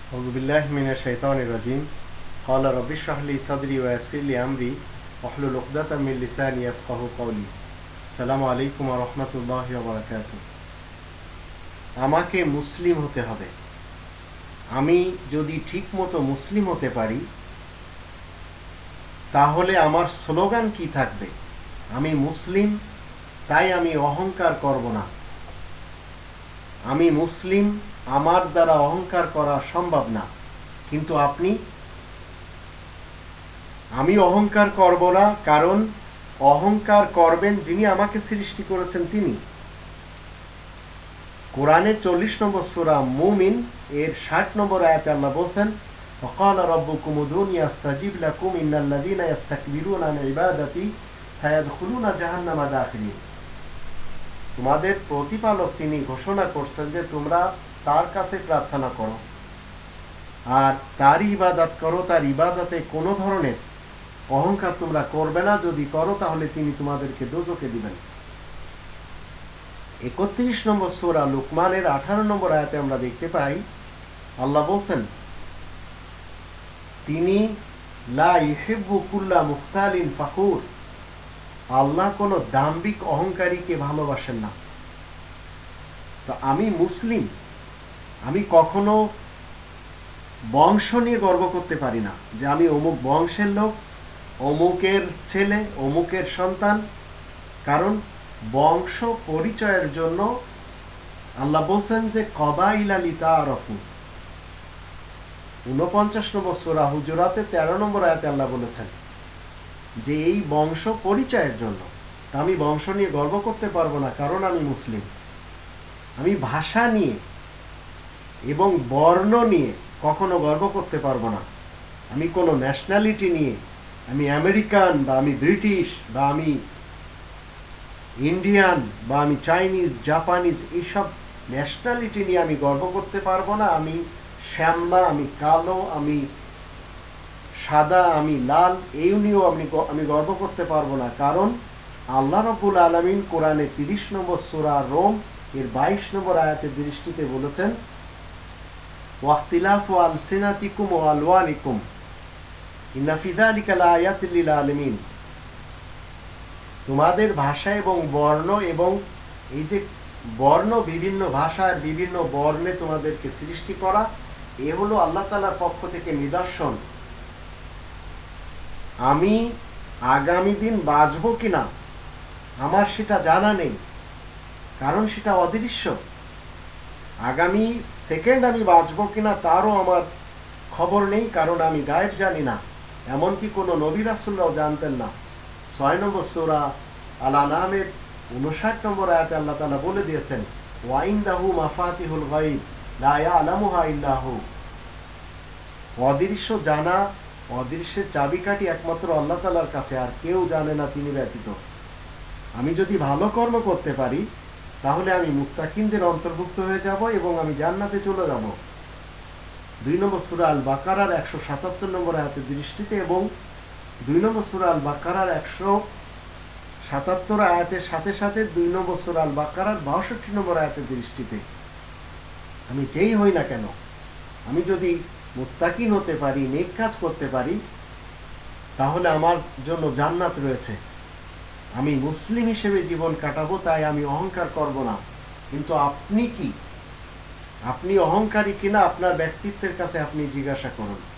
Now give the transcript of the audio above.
أعوذ بالله من الشيطان الرجيم قال رب اشرح لي صدري ويسر لي أمري واحلل عقدة من لساني يفقهوا قولي السلام عليكم ورحمة الله وبركاته। আমাকে মুসলিম হতে হবে। আমি যদি ঠিকমতো মুসলিম হতে পারি তাহলে আমার স্লোগান কি থাকবে? আমি মুসলিম, তাই আমি অহংকার করব না। আমি মুসলিম, আমার দ্বারা অহংকার করা সম্ভব না। কিন্তু আমি অহংকার করব না, কারণ অহংকার করবেন যিনি আমাকে সৃষ্টি করেছেন তিনি। কোরআনে 40 নম্বর সূরা মুমিন এর 60 নম্বর আয়াতে আল্লাহ বলেন, وقال ربكم ادعوني استجب لكم ان الذين يستكبرون عن عبادتي سيدخلون جهنم داخلين। তোমাদের প্রতিপালক তিনি ঘোষণা করছেন যে তোমরা তার কাছে প্রার্থনা করো আর তার ইবাদত করো, তার ইবাদতে কোনো ধরনের অহংকার তোমরা করবে না। যদি করো তাহলে তিনি তোমাদেরকে দোজখে দিবেন। 31 নম্বর সূরা লুকমানের 18 নম্বর আয়াতে আমরা দেখতে পাই আল্লাহ বলেন, তিনি লা ইউহিব্বু কুল্লা মুখতালিন ফাখুর। আল্লাহ কোন দাম্ভিক অহংকারীকে ভালোবাসেন না। তো আমি মুসলিম, আমি কখনো বংশ নিয়ে গর্ব করতে পারি না যে আমি অমুক বংশের লোক, অমুকের ছেলে, অমুকের সন্তান। কারণ বংশ পরিচয়ের জন্য আল্লাহ বলছেন যে কবাইলা লিতাআরাফু। 49 নম্বর সূরা হুজুরাতে 13 নম্বর আয়াতে আল্লাহ বলেছেন যে এই বংশ পরিচয়ের জন্য। আমি বংশ নিয়ে গর্ব করতে পারবো না, কারণ আমি মুসলিম। আমি ভাষা নিয়ে এবং বর্ণ নিয়ে কখনো গর্ব করতে পারবো না। আমি কোনো ন্যাশনালিটি নিয়ে, আমি আমেরিকান বা আমি ব্রিটিশ বা আমি ইন্ডিয়ান বা আমি চাইনিজ, জাপানিজ, এইসব ন্যাশনালিটি নিয়ে আমি গর্ব করতে পারবো না। আমি শ্যামলা, আমি কালো, আমি সাদা, আমি লাল, এই নিয়েও আমি গর্ব করতে পারবো না। কারণ আল্লাহ রাব্বুল আলামিন কোরআনে 30 নম্বর সূরা রোম এর 22 নম্বর আয়াতের দৃষ্টিতে বলেছেন, ওয়াখতিলাফু আলসিনাতিকুম ওয়া আলওয়ানিকুম ইন্না ফি যালিকা লাআয়াতিন লিল আলামিন। তোমাদের ভাষা এবং বর্ণ, এবং এই যে বর্ণ, বিভিন্ন ভাষার বিভিন্ন বর্ণে তোমাদেরকে সৃষ্টি করা, এ হলো আল্লাহ তাআলার পক্ষ থেকে নিদর্শন। আমি আগামী দিন বাঁচব কিনা আমার সেটা জানা নেই, কারণ সেটা অদৃশ্য। আগামী সেকেন্ড আমি বাঁচব কিনা তারও আমার খবর নেই, কারণ আমি গায়েব জানি না। এমনকি কোনো নবী রাসূলরাও জানতেন না। 6 নম্বর সূরা আল আনআমের 59 নম্বর আয়াতে আল্লাহ তাআলা বলে দিয়েছেন, ওয়া ইনদাহু মাফাতিহুল গায়ব লা ইয়ালামুহা ইল্লা হু। অদৃশ্য জানা, অদৃশ্যের চাবিকাঠি একমাত্র আল্লাহ তাআলার কাছে, আর কেউ জানে না তিনি ব্যতীত। আমি যদি ভালো কর্ম করতে পারি তাহলে আমি মুত্তাকিনদের অন্তর্ভুক্ত হয়ে যাব এবং আমি জান্নাতে চলে যাব। 2 নম্বর সূরা আল বাকারার 177 নম্বর আয়াতের দৃষ্টিতে এবং 2 নম্বর সূরা আল বাকারার 177 আয়াতের সাথে সাথে 2 নম্বর সূরা আল বাকারার 62 নম্বর আয়াতের দৃষ্টিতে আমি যেই হই না কেন, আমি যদি মুত্তাকিন হতে পারি, নেক কাজ করতে পারি, তাহলে আমার জন্য জান্নাত রয়েছে। আমি মুসলিম হিসেবে জীবন কাটাবো, তাই আমি অহংকার করব না। কিন্তু আপনি কি? আপনি অহংকারী কিনা আপনার ব্যক্তিত্বের কাছে আপনি জিজ্ঞাসা করুন।